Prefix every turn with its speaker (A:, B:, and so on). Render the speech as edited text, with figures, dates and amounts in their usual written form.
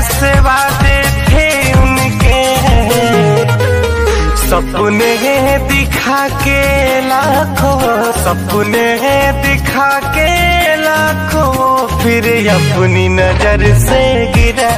A: कैसे वादे थे उनके, सपने दिखा के लाखों, सपने दिखा के लाखों, फिर अपनी नजर से गिरा